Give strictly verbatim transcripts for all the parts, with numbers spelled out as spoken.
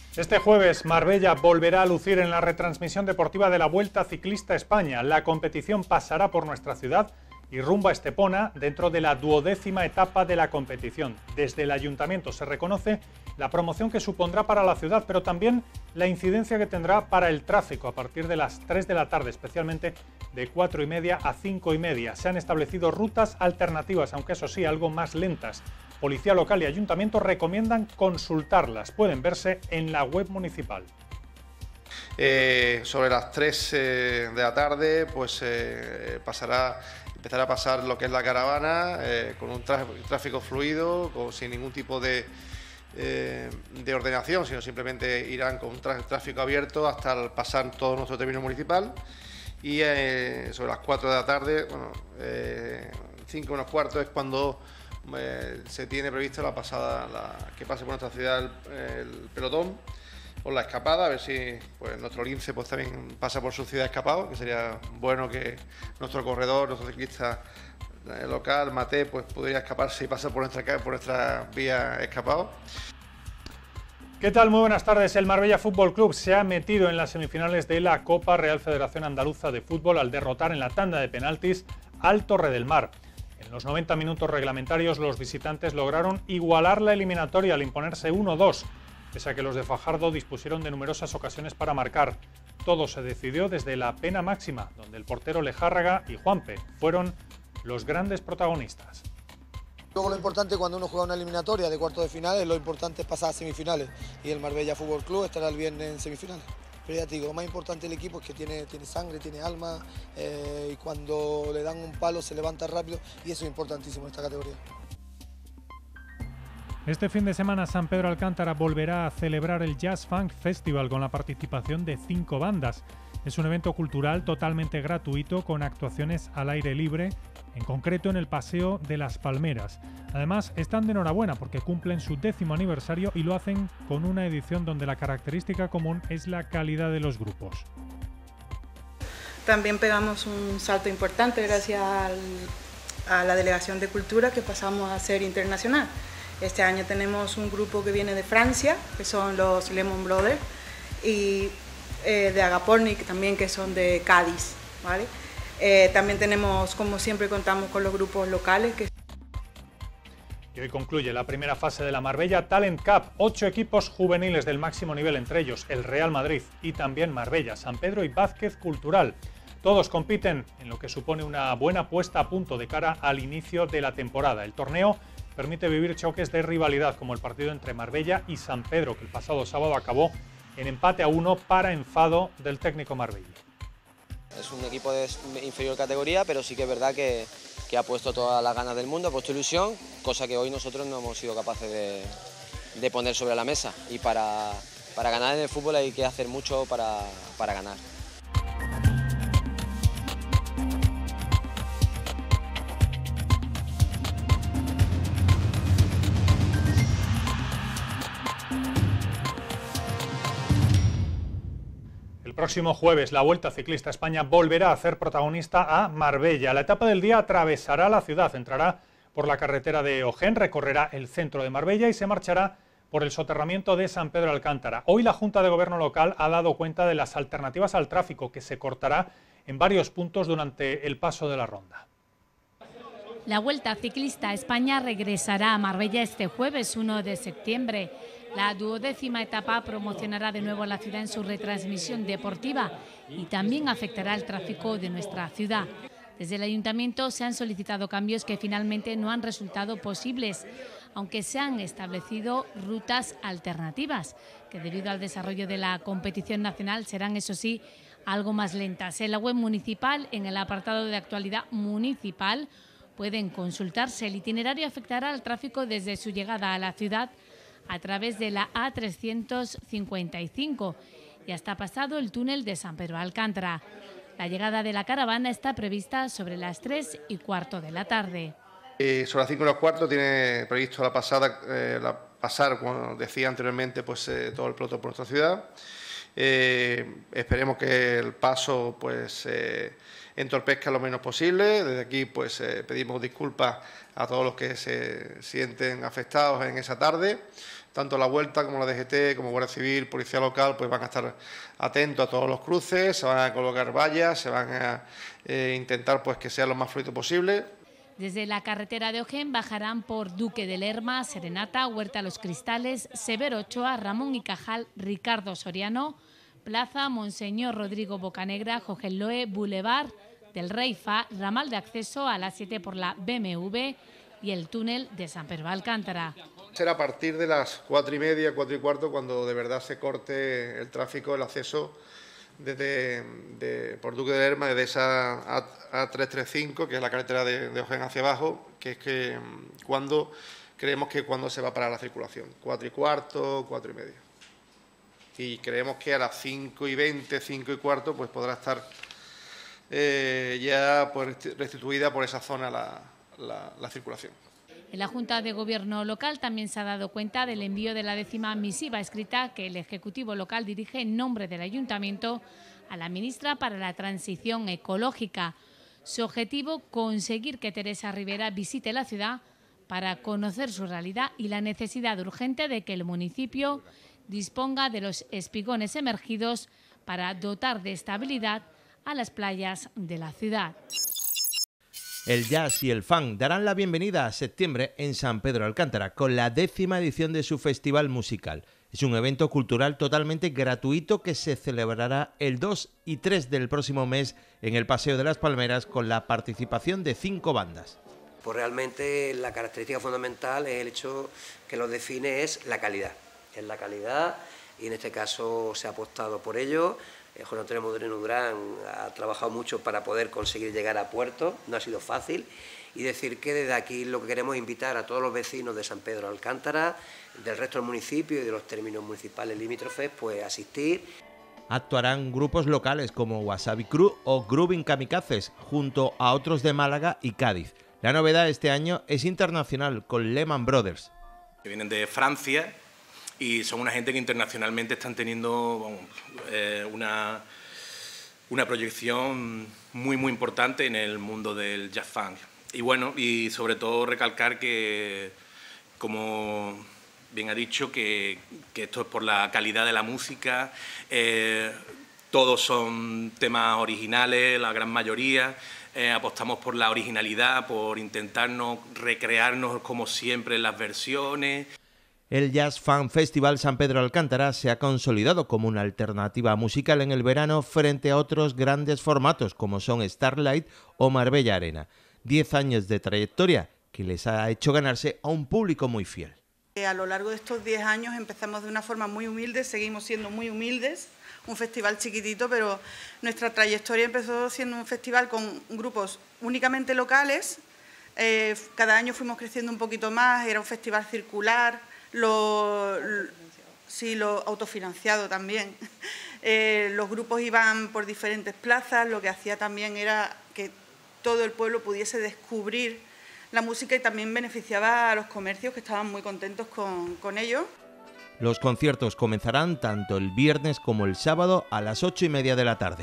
Este jueves, Marbella volverá a lucir en la retransmisión deportiva de la Vuelta Ciclista España. La competición pasará por nuestra ciudad y rumbo a Estepona dentro de la duodécima etapa de la competición. Desde el Ayuntamiento se reconoce la promoción que supondrá para la ciudad, pero también la incidencia que tendrá para el tráfico a partir de las tres de la tarde, especialmente de cuatro y media a cinco y media. Se han establecido rutas alternativas, aunque eso sí, algo más lentas. Policía local y Ayuntamiento recomiendan consultarlas. Pueden verse en la web municipal. Eh, sobre las tres eh, de la tarde, pues eh, pasará, empezará a pasar lo que es la caravana, eh, con un tráfico fluido, con, sin ningún tipo de, eh, de ordenación, sino simplemente irán con un tráfico abierto hasta el pasar todo nuestro término municipal. Y eh, sobre las cuatro de la tarde, bueno, eh, cinco menos cuarto es cuando eh, se tiene previsto la pasada, la, que pase por nuestra ciudad el, el pelotón, por la escapada, a ver si pues, nuestro lince pues, también pasa por su ciudad escapado, que sería bueno que nuestro corredor, nuestro ciclista local, Mate, pues podría escaparse y pasar por nuestra, por nuestra vía escapado. ¿Qué tal? Muy buenas tardes. El Marbella Fútbol Club se ha metido en las semifinales de la Copa Real Federación Andaluza de Fútbol al derrotar en la tanda de penaltis al Torre del Mar. En los noventa minutos reglamentarios los visitantes lograron igualar la eliminatoria al imponerse uno dos, pese a que los de Fajardo dispusieron de numerosas ocasiones para marcar. Todo se decidió desde la pena máxima, donde el portero Lejárraga y Juanpe fueron los grandes protagonistas. Luego lo importante cuando uno juega una eliminatoria de cuartos de finales, lo importante es pasar a semifinales y el Marbella Fútbol Club estará el viernes en semifinales. Pero ya te digo, lo más importante del equipo es que tiene, tiene sangre, tiene alma eh, y cuando le dan un palo se levanta rápido y eso es importantísimo en esta categoría. Este fin de semana San Pedro Alcántara volverá a celebrar el Jazz Funk Festival con la participación de cinco bandas. Es un evento cultural totalmente gratuito con actuaciones al aire libre, en concreto en el Paseo de las Palmeras. Además, están de enhorabuena porque cumplen su décimo aniversario y lo hacen con una edición donde la característica común es la calidad de los grupos. También pegamos un salto importante gracias al, a la Delegación de Cultura que pasamos a ser internacional. Este año tenemos un grupo que viene de Francia, que son los Lemon Brothers, y eh, de Agapornic también, que son de Cádiz, ¿vale? Eh, también tenemos, como siempre, contamos con los grupos locales. Que... Y hoy concluye la primera fase de la Marbella Talent Cup. Ocho equipos juveniles del máximo nivel, entre ellos el Real Madrid y también Marbella, San Pedro y Vázquez Cultural. Todos compiten en lo que supone una buena puesta a punto de cara al inicio de la temporada. El torneo permite vivir choques de rivalidad como el partido entre Marbella y San Pedro, que el pasado sábado acabó en empate a uno para enfado del técnico marbella. Es un equipo de inferior categoría, pero sí que es verdad que, que ha puesto todas las ganas del mundo, ha puesto ilusión, cosa que hoy nosotros no hemos sido capaces de, de poner sobre la mesa. Y para, para ganar en el fútbol hay que hacer mucho para, para ganar. El próximo jueves la Vuelta Ciclista España volverá a hacer protagonista a Marbella. La etapa del día atravesará la ciudad, entrará por la carretera de Ojén, recorrerá el centro de Marbella y se marchará por el soterramiento de San Pedro Alcántara. Hoy la Junta de Gobierno local ha dado cuenta de las alternativas al tráfico que se cortará en varios puntos durante el paso de la ronda. La Vuelta Ciclista España regresará a Marbella este jueves uno de septiembre. La duodécima etapa promocionará de nuevo la ciudad en su retransmisión deportiva y también afectará el tráfico de nuestra ciudad. Desde el Ayuntamiento se han solicitado cambios que finalmente no han resultado posibles, aunque se han establecido rutas alternativas, que debido al desarrollo de la competición nacional serán, eso sí, algo más lentas. En la web municipal, en el apartado de actualidad municipal, pueden consultarse. El itinerario afectará al tráfico desde su llegada a la ciudad a través de la A trescientos cincuenta y cinco y hasta pasado el túnel de San Pedro Alcántara. La llegada de la caravana está prevista sobre las tres y cuarto de la tarde. Eh, sobre las cinco y los cuarto tiene previsto la pasada, eh, la pasar, como decía anteriormente, pues eh, todo el pelotón por nuestra ciudad. Eh, esperemos que el paso pues eh, entorpezca lo menos posible. Desde aquí pues eh, pedimos disculpas a todos los que se sienten afectados en esa tarde. Tanto la Vuelta como la D G T, como Guardia Civil, Policía Local, pues van a estar atentos a todos los cruces, se van a colocar vallas, se van a eh, intentar pues que sea lo más fluido posible. Desde la carretera de Ojén bajarán por Duque de Lerma, Serenata, Huerta Los Cristales, Severo Ochoa, Ramón y Cajal, Ricardo Soriano, Plaza Monseñor Rodrigo Bocanegra, Jogelloe, Boulevard del Rey Fa, ramal de acceso a las siete por la B M W y el túnel de San Pedro Alcántara. Será a partir de las cuatro y media, cuatro y cuarto, cuando de verdad se corte el tráfico, el acceso desde de, por Duque de Lerma, desde esa A trescientos treinta y cinco, que es la carretera de, de Ojén hacia abajo, que es que cuando creemos que cuando se va a parar la circulación, cuatro y cuarto, cuatro y media. Y creemos que a las cinco y veinte, cinco y cuarto, pues podrá estar eh, ya pues, restituida por esa zona la, la, la circulación. En la Junta de Gobierno local también se ha dado cuenta del envío de la décima misiva escrita que el Ejecutivo local dirige en nombre del Ayuntamiento a la ministra para la Transición Ecológica. Su objetivo, conseguir que Teresa Rivera visite la ciudad para conocer su realidad y la necesidad urgente de que el municipio disponga de los espigones emergidos para dotar de estabilidad a las playas de la ciudad. El jazz y el funk darán la bienvenida a septiembre en San Pedro Alcántara con la décima edición de su festival musical. Es un evento cultural totalmente gratuito que se celebrará el dos y tres del próximo mes en el Paseo de las Palmeras con la participación de cinco bandas. Pues realmente la característica fundamental es el hecho que lo define es la calidad. Es la calidad y en este caso se ha apostado por ello. José Antonio Moreno Durán ha trabajado mucho para poder conseguir llegar a puerto, no ha sido fácil, y decir que desde aquí lo que queremos es invitar a todos los vecinos de San Pedro Alcántara, del resto del municipio y de los términos municipales limítrofes, pues asistir. Actuarán grupos locales como Wasabi Crew o Grooving Kamikazes, junto a otros de Málaga y Cádiz. La novedad este año es internacional, con Lehman Brothers. Que vienen de Francia y son una gente que internacionalmente están teniendo bueno, eh, una, una proyección muy muy importante en el mundo del jazz funk. Y bueno, y sobre todo recalcar que, como bien ha dicho, que, que esto es por la calidad de la música, eh, todos son temas originales, la gran mayoría, eh, apostamos por la originalidad, por intentarnos recrearnos como siempre en las versiones. El Jazz Funk Festival San Pedro Alcántara se ha consolidado como una alternativa musical en el verano frente a otros grandes formatos como son Starlight o Marbella Arena. Diez años de trayectoria que les ha hecho ganarse a un público muy fiel. A lo largo de estos diez años empezamos de una forma muy humilde, seguimos siendo muy humildes, un festival chiquitito, pero nuestra trayectoria empezó siendo un festival con grupos únicamente locales. Eh, cada año fuimos creciendo un poquito más, era un festival circular. Lo, lo, sí, lo autofinanciado también. Eh, los grupos iban por diferentes plazas, lo que hacía también era que todo el pueblo pudiese descubrir la música y también beneficiaba a los comercios que estaban muy contentos con, con ello. Los conciertos comenzarán tanto el viernes como el sábado a las ocho y media de la tarde.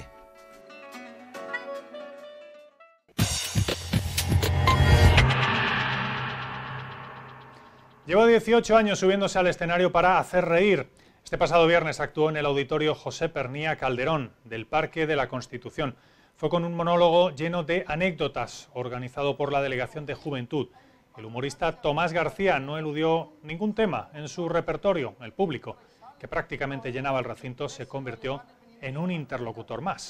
Lleva dieciocho años subiéndose al escenario para hacer reír. Este pasado viernes actuó en el Auditorio José Pernía Calderón, del Parque de la Constitución. Fue con un monólogo lleno de anécdotas, organizado por la Delegación de Juventud. El humorista Tomás García no eludió ningún tema en su repertorio. El público, que prácticamente llenaba el recinto, se convirtió en un interlocutor más.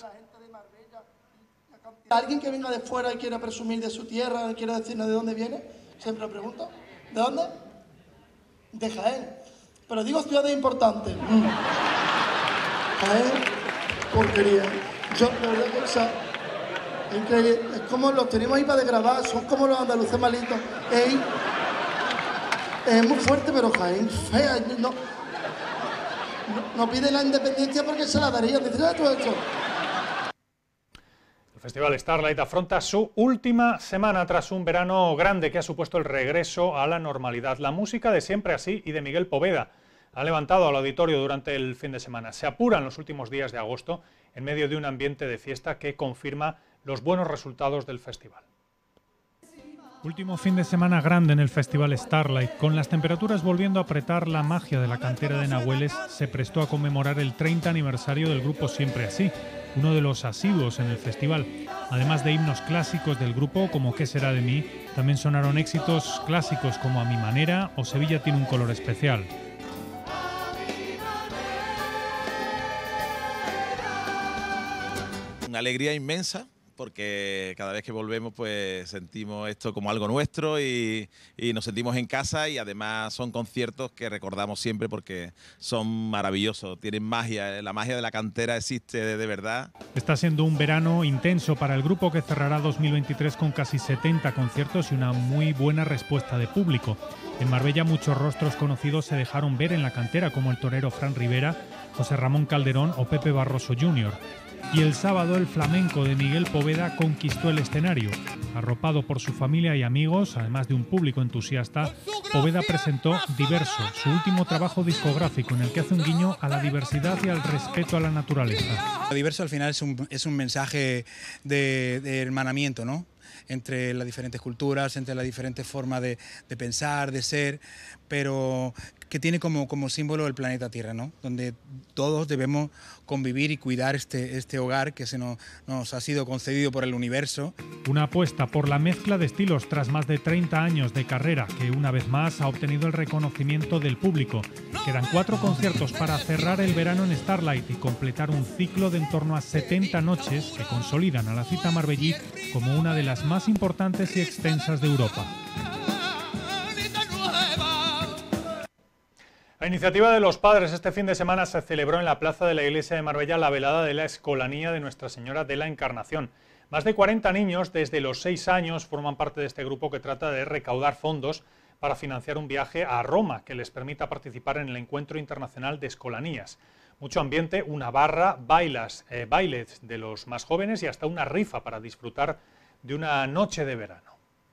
Alguien que venga de fuera y quiera presumir de su tierra, quiera decirnos de dónde viene, siempre lo pregunto. ¿De dónde? De Jaén. Pero digo ciudades importantes. Mm. Jaén, porquería. Yo, la verdad que, o sea, es increíble. Es como los tenemos ahí para desgravar, son como los andaluces malitos. Ey, es muy fuerte, pero Jaén, fea. No, no, no pide la independencia porque se la daría. ¿Te sabes todo esto? El Festival Starlight afronta su última semana tras un verano grande que ha supuesto el regreso a la normalidad. La música de Siempre Así y de Miguel Poveda ha levantado al auditorio durante el fin de semana. Se apuran los últimos días de agosto en medio de un ambiente de fiesta que confirma los buenos resultados del festival. Último fin de semana grande en el Festival Starlight. Con las temperaturas volviendo a apretar, la magia de la cantera de Nahueles se prestó a conmemorar el treinta aniversario del grupo Siempre Así, uno de los asiduos en el festival. Además de himnos clásicos del grupo como ¿Qué será de mí?, también sonaron éxitos clásicos como A mi manera o Sevilla tiene un color especial. Una alegría inmensa, porque cada vez que volvemos pues sentimos esto como algo nuestro y, y nos sentimos en casa, y además son conciertos que recordamos siempre porque son maravillosos, tienen magia, la magia de la cantera existe de, de verdad. Está siendo un verano intenso para el grupo, que cerrará dos mil veintitrés con casi setenta conciertos y una muy buena respuesta de público. En Marbella muchos rostros conocidos se dejaron ver en la cantera, como el torero Fran Rivera, José Ramón Calderón o Pepe Barroso junior Y el sábado el flamenco de Miguel Poveda conquistó el escenario. Arropado por su familia y amigos, además de un público entusiasta, Poveda presentó Diverso, su último trabajo discográfico, en el que hace un guiño a la diversidad y al respeto a la naturaleza. Diverso al final es un, es un mensaje de, de hermanamiento, ¿no?, entre las diferentes culturas, entre las diferentes formas de, de pensar, de ser, pero que tiene como, como símbolo el planeta Tierra, ¿no?, donde todos debemos convivir y cuidar este, este hogar que se nos, nos ha sido concedido por el universo. Una apuesta por la mezcla de estilos tras más de treinta años de carrera, que una vez más ha obtenido el reconocimiento del público. Quedan cuatro conciertos para cerrar el verano en Starlight y completar un ciclo de en torno a setenta noches que consolidan a la cita marbellí como una de las más importantes y extensas de Europa. A iniciativa de los padres, este fin de semana se celebró en la plaza de la iglesia de Marbella la velada de la Escolanía de Nuestra Señora de la Encarnación. Más de cuarenta niños desde los seis años forman parte de este grupo, que trata de recaudar fondos para financiar un viaje a Roma que les permita participar en el Encuentro Internacional de Escolanías. Mucho ambiente, una barra, bailas, eh, bailes de los más jóvenes y hasta una rifa para disfrutar de una noche de verano.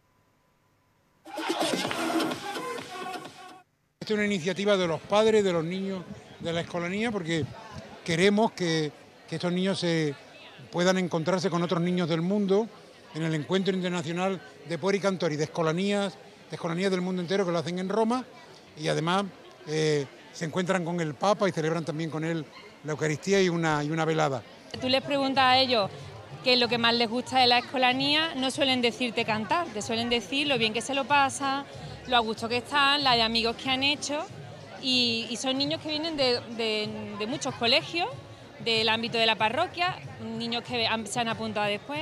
Esta es una iniciativa de los padres, de los niños de la Escolanía, porque queremos que, que estos niños se puedan encontrarse con otros niños del mundo en el Encuentro Internacional de Pueri Cantori, de escolanías, de escolanías del mundo entero, que lo hacen en Roma, y además eh, se encuentran con el Papa y celebran también con él la Eucaristía y una, y una velada. Tú les preguntas a ellos qué es lo que más les gusta de la escolanía, no suelen decirte cantar, te suelen decir lo bien que se lo pasa, lo a gusto que están, la de amigos que han hecho, y, y son niños que vienen de, de, de muchos colegios, del ámbito de la parroquia, niños que han, se han apuntado después.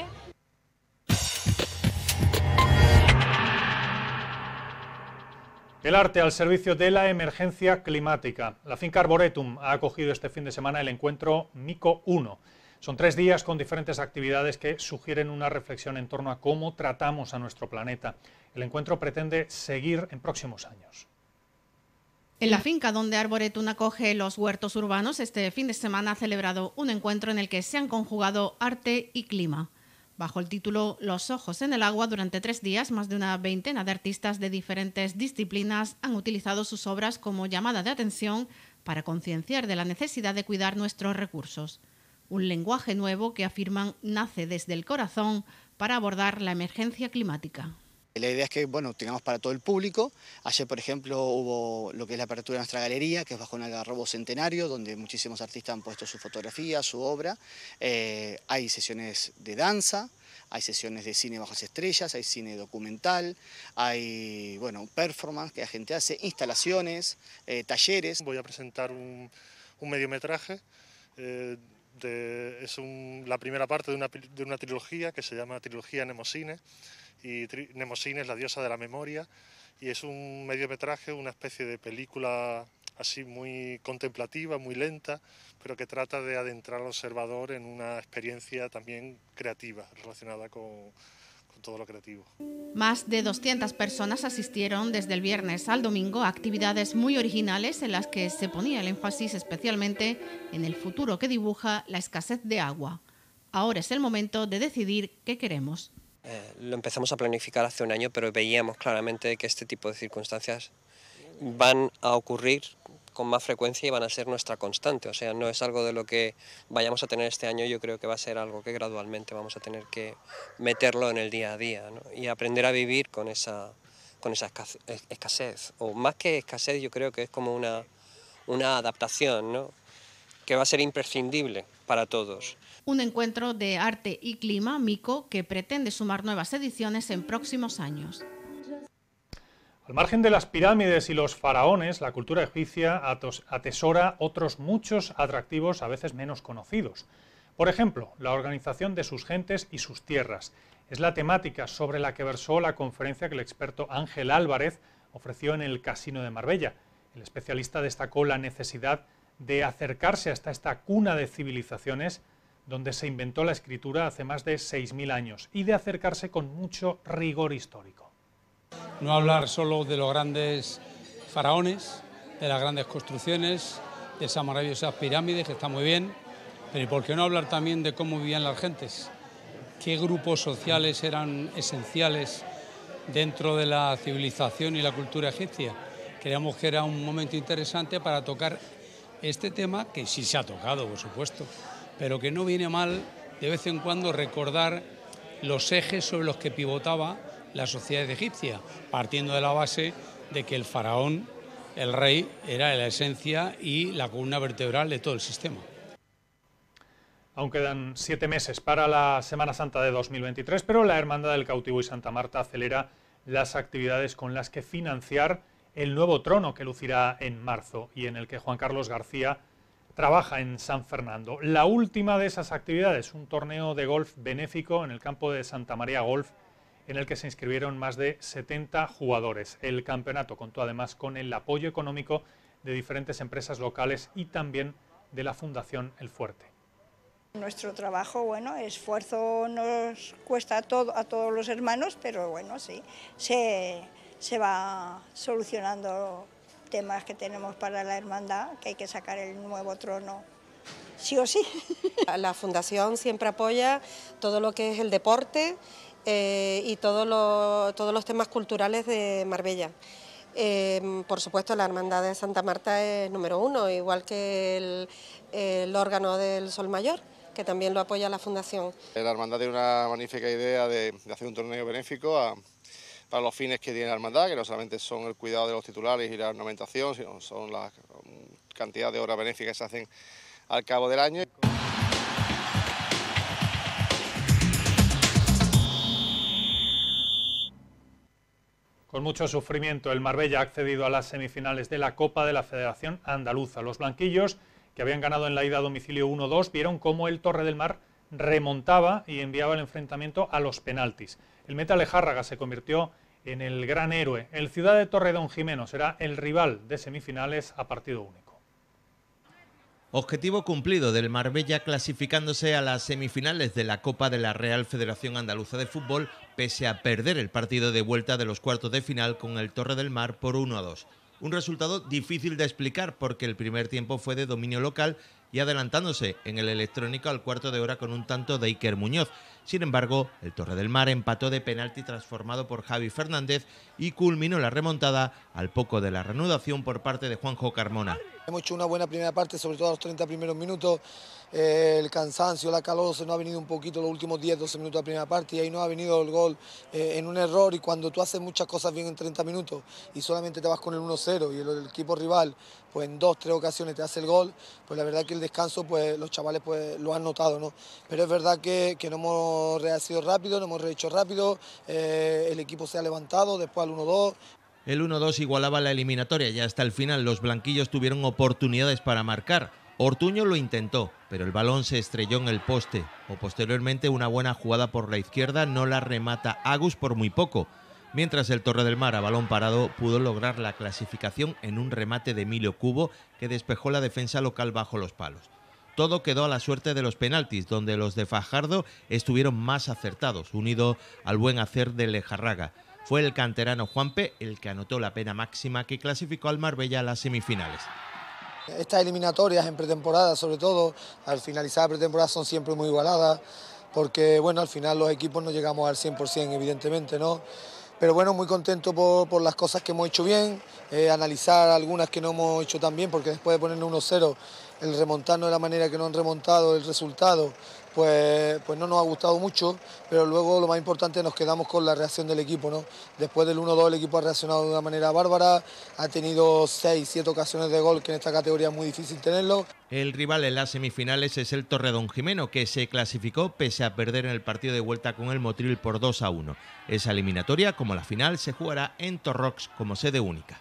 El arte al servicio de la emergencia climática. La finca Arboretum ha acogido este fin de semana el encuentro Mico uno. Son tres días con diferentes actividades que sugieren una reflexión en torno a cómo tratamos a nuestro planeta. El encuentro pretende seguir en próximos años. En la finca donde Arboretum acoge los huertos urbanos, este fin de semana ha celebrado un encuentro en el que se han conjugado arte y clima. Bajo el título Los ojos en el agua, durante tres días, más de una veintena de artistas de diferentes disciplinas han utilizado sus obras como llamada de atención para concienciar de la necesidad de cuidar nuestros recursos. Un lenguaje nuevo que afirman nace desde el corazón para abordar la emergencia climática. La idea es que bueno, tengamos para todo el público. Ayer, por ejemplo, hubo lo que es la apertura de nuestra galería, que es bajo un algarrobo centenario, donde muchísimos artistas han puesto su fotografía, su obra. Eh, hay sesiones de danza, hay sesiones de cine bajo las estrellas, hay cine documental, hay bueno, performance que la gente hace, instalaciones, eh, talleres. Voy a presentar un, un mediometraje. Eh, de, es un, la primera parte de una, de una trilogía que se llama Trilogía Mnemosine. Y Mnemosine es la diosa de la memoria, y es un mediometraje, una especie de película así muy contemplativa, muy lenta, pero que trata de adentrar al observador en una experiencia también creativa, relacionada con, con todo lo creativo. Más de doscientas personas asistieron desde el viernes al domingo a actividades muy originales en las que se ponía el énfasis especialmente en el futuro que dibuja la escasez de agua. Ahora es el momento de decidir qué queremos. Eh, lo empezamos a planificar hace un año, pero veíamos claramente que este tipo de circunstancias van a ocurrir con más frecuencia y van a ser nuestra constante. O sea, no es algo de lo que vayamos a tener este año, yo creo que va a ser algo que gradualmente vamos a tener que meterlo en el día a día, ¿no? Y aprender a vivir con esa, con esa escasez. O más que escasez, yo creo que es como una, una adaptación, ¿no? Que va a ser imprescindible para todos. Un encuentro de arte y clima, Mico, que pretende sumar nuevas ediciones en próximos años. Al margen de las pirámides y los faraones, la cultura egipcia atesora otros muchos atractivos a veces menos conocidos. Por ejemplo, la organización de sus gentes y sus tierras. Es la temática sobre la que versó la conferencia que el experto Ángel Álvarez ofreció en el Casino de Marbella. El especialista destacó la necesidad de acercarse hasta esta cuna de civilizaciones donde se inventó la escritura hace más de seis mil años y de acercarse con mucho rigor histórico. No hablar solo de los grandes faraones, de las grandes construcciones, de esas maravillosas pirámides, que está muy bien, pero ¿y por qué no hablar también de cómo vivían las gentes? ¿Qué grupos sociales eran esenciales dentro de la civilización y la cultura egipcia? Creíamos que era un momento interesante para tocar este tema, que sí se ha tocado, por supuesto, pero que no viene mal de vez en cuando recordar los ejes sobre los que pivotaba la sociedad egipcia, partiendo de la base de que el faraón, el rey, era la esencia y la columna vertebral de todo el sistema. Aún quedan siete meses para la Semana Santa de dos mil veintitrés, pero la Hermandad del Cautivo y Santa Marta acelera las actividades con las que financiar el nuevo trono que lucirá en marzo y en el que Juan Carlos García trabaja en San Fernando. La última de esas actividades, un torneo de golf benéfico en el campo de Santa María Golf, en el que se inscribieron más de setenta jugadores. El campeonato contó además con el apoyo económico de diferentes empresas locales y también de la Fundación El Fuerte. Nuestro trabajo, bueno, esfuerzo nos cuesta a, todo, a todos los hermanos, pero bueno, sí, se, se va solucionando temas que tenemos para la hermandad, que hay que sacar el nuevo trono sí o sí. La Fundación siempre apoya todo lo que es el deporte eh, y todo lo, todos los temas culturales de Marbella. Eh, por supuesto, la Hermandad de Santa Marta es número uno, igual que el, el órgano del Sol Mayor, que también lo apoya la Fundación. La Hermandad tiene una magnífica idea de, de hacer un torneo benéfico a, para los fines que tiene la Hermandad, que no solamente son el cuidado de los titulares y la ornamentación, sino son la cantidad de horas benéficas que se hacen al cabo del año. Con mucho sufrimiento, el Marbella ha accedido a las semifinales de la Copa de la Federación Andaluza. Los blanquillos, que habían ganado en la ida a domicilio uno dos, vieron cómo el Torre del Mar remontaba y enviaba el enfrentamiento a los penaltis. El Meta Lejárraga se convirtió en el gran héroe. El Ciudad de Torredonjimeno será el rival de semifinales a partido único. Objetivo cumplido del Marbella clasificándose a las semifinales de la Copa de la Real Federación Andaluza de Fútbol, pese a perder el partido de vuelta de los cuartos de final con el Torre del Mar por uno a dos. Un resultado difícil de explicar porque el primer tiempo fue de dominio local y adelantándose en el electrónico al cuarto de hora con un tanto de Iker Muñoz. Sin embargo, el Torre del Mar empató de penalti transformado por Javi Fernández y culminó la remontada al poco de la reanudación por parte de Juanjo Carmona. Hemos hecho una buena primera parte, sobre todo a los treinta primeros minutos. Eh, el cansancio, la calor se nos ha venido un poquito los últimos diez doce minutos de la primera parte y ahí nos ha venido el gol eh, en un error, y cuando tú haces muchas cosas bien en treinta minutos y solamente te vas con el uno cero y el, el equipo rival pues en dos, tres ocasiones te hace el gol, pues la verdad que el descanso pues los chavales pues lo han notado, ¿no? Pero es verdad que, que no hemos reaccionado rápido, no hemos rehecho rápido, eh, el equipo se ha levantado después al uno dos. El uno dos igualaba la eliminatoria y hasta el final los blanquillos tuvieron oportunidades para marcar. Ortuño lo intentó, pero el balón se estrelló en el poste. O posteriormente una buena jugada por la izquierda no la remata Agus por muy poco. Mientras el Torre del Mar a balón parado pudo lograr la clasificación en un remate de Emilio Cubo que despejó la defensa local bajo los palos. Todo quedó a la suerte de los penaltis, donde los de Fajardo estuvieron más acertados, unido al buen hacer de Lejarraga. Fue el canterano Juanpe el que anotó la pena máxima que clasificó al Marbella a las semifinales. Estas eliminatorias en pretemporada, sobre todo, al finalizar la pretemporada son siempre muy igualadas, porque bueno, al final los equipos no llegamos al cien por cien, evidentemente, ¿no? pero bueno, muy contento por, por las cosas que hemos hecho bien, eh, analizar algunas que no hemos hecho tan bien, porque después de ponernos uno cero, el remontarnos de la manera que nos han remontado el resultado, pues, pues no nos ha gustado mucho, pero luego lo más importante, nos quedamos con la reacción del equipo, ¿no? Después del uno dos el equipo ha reaccionado de una manera bárbara, ha tenido seis, siete ocasiones de gol, que en esta categoría es muy difícil tenerlo. El rival en las semifinales es el Torredonjimeno, que se clasificó pese a perder en el partido de vuelta con el Motril por dos a uno. Esa eliminatoria, como la final, se jugará en Torrox como sede única.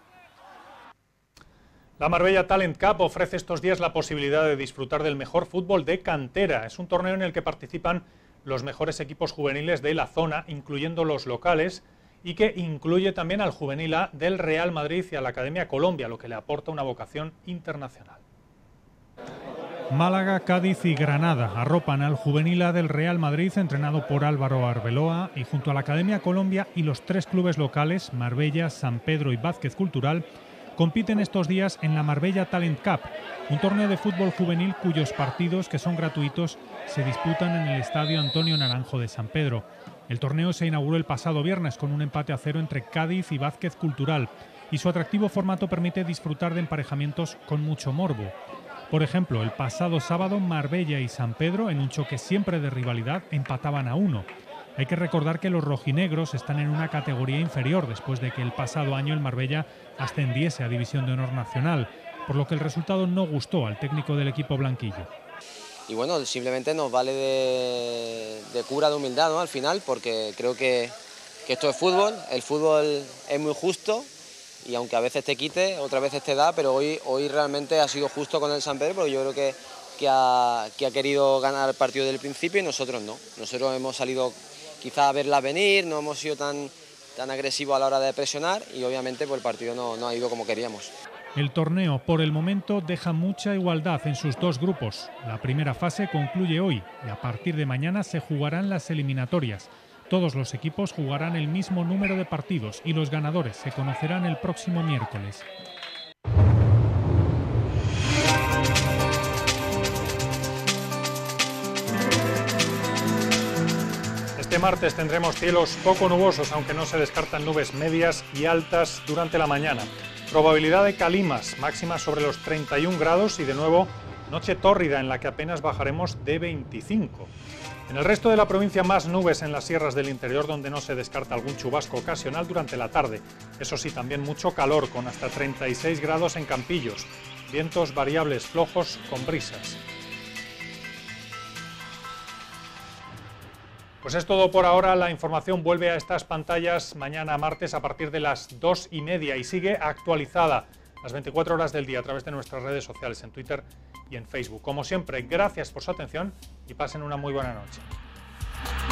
La Marbella Talent Cup ofrece estos días la posibilidad de disfrutar del mejor fútbol de cantera. Es un torneo en el que participan los mejores equipos juveniles de la zona, incluyendo los locales, y que incluye también al juvenil A del Real Madrid y a la Academia Colombia, lo que le aporta una vocación internacional. Málaga, Cádiz y Granada arropan al juvenil A del Real Madrid, entrenado por Álvaro Arbeloa, y junto a la Academia Colombia y los tres clubes locales, Marbella, San Pedro y Vázquez Cultural, compiten estos días en la Marbella Talent Cup, un torneo de fútbol juvenil cuyos partidos, que son gratuitos, se disputan en el Estadio Antonio Naranjo de San Pedro. El torneo se inauguró el pasado viernes con un empate a cero entre Cádiz y Vázquez Cultural, y su atractivo formato permite disfrutar de emparejamientos con mucho morbo. Por ejemplo, el pasado sábado Marbella y San Pedro, en un choque siempre de rivalidad, empataban a uno. Hay que recordar que los rojinegros están en una categoría inferior después de que el pasado año el Marbella ascendiese a División de Honor Nacional, por lo que el resultado no gustó al técnico del equipo blanquillo. Y bueno, simplemente nos vale de, de cura de humildad, ¿no? Al final, porque creo que, que esto es fútbol, el fútbol es muy justo y aunque a veces te quite, otras veces te da, pero hoy, hoy realmente ha sido justo con el San Pedro, porque yo creo que, que, ha, que ha querido ganar el partido desde el principio y nosotros no. Nosotros hemos salido quizá a verla venir, no hemos sido tan, tan agresivos a la hora de presionar y obviamente pues, el partido no, no ha ido como queríamos. El torneo por el momento deja mucha igualdad en sus dos grupos. La primera fase concluye hoy y a partir de mañana se jugarán las eliminatorias. Todos los equipos jugarán el mismo número de partidos y los ganadores se conocerán el próximo miércoles. Este martes tendremos cielos poco nubosos, aunque no se descartan nubes medias y altas durante la mañana. Probabilidad de calimas, máximas sobre los treinta y un grados y de nuevo noche tórrida en la que apenas bajaremos de veinticinco. En el resto de la provincia más nubes en las sierras del interior, donde no se descarta algún chubasco ocasional durante la tarde. Eso sí, también mucho calor, con hasta treinta y seis grados en Campillos. Vientos variables flojos con brisas. Pues es todo por ahora. La información vuelve a estas pantallas mañana martes a partir de las dos y media y sigue actualizada las veinticuatro horas del día a través de nuestras redes sociales en Twitter y en Facebook. Como siempre, gracias por su atención y pasen una muy buena noche.